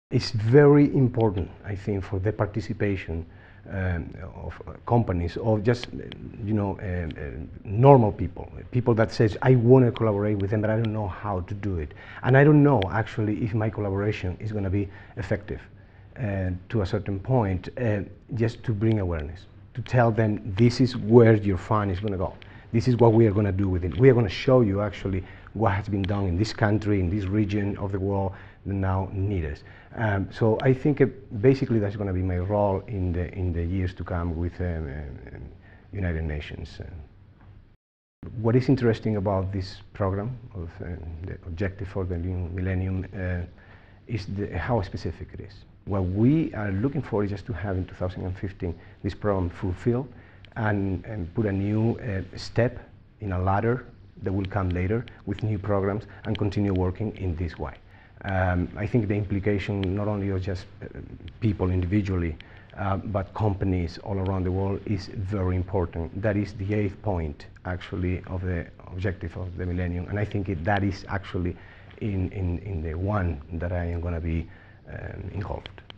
It's very important, I think, for the participation of companies, or just normal people that says, I want to collaborate with them, but I don't know how to do it, and I don't know actually if my collaboration is going to be effective to a certain point. Just to bring awareness, to tell them this is where your fund is going to go. This is what we are going to do with it. We are going to show you actually what has been done in this country, in this region of the world that now need us. So I think basically that's going to be my role in the years to come with United Nations. What is interesting about this program of the objective for the new millennium is how specific it is. What we are looking for is just to have in 2015 this program fulfilled and put a new step in a ladder that will come later with new programs and continue working in this way. I think the implication not only of just people individually, but companies all around the world is very important. That is the 8th point actually of the objective of the millennium, and I think that is actually in the one that I am going to be involved.